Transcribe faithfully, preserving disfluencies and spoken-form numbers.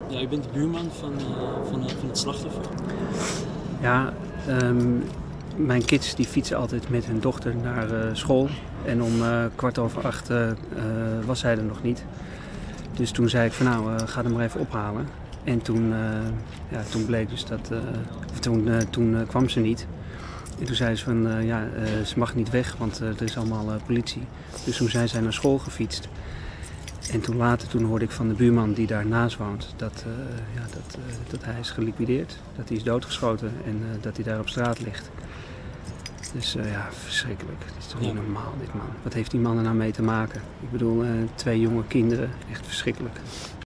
Ja, u bent de buurman van, uh, van, uh, van het slachtoffer. Ja, um, mijn kids die fietsen altijd met hun dochter naar uh, school. En om uh, kwart over acht uh, uh, was zij er nog niet. Dus toen zei ik van nou, uh, ga hem maar even ophalen. En toen, uh, ja, toen bleek dus dat, uh, of toen, uh, toen uh, kwam ze niet. En toen zei ze van uh, ja, uh, ze mag niet weg, want uh, er is allemaal uh, politie. Dus toen zijn zij naar school gefietst. En toen later toen hoorde ik van de buurman die daarnaast woont dat, uh, ja, dat, uh, dat hij is geliquideerd. Dat hij is doodgeschoten en uh, dat hij daar op straat ligt. Dus uh, ja, verschrikkelijk. Het is toch niet normaal dit man. Wat heeft die man er nou mee te maken? Ik bedoel, uh, twee jonge kinderen, echt verschrikkelijk.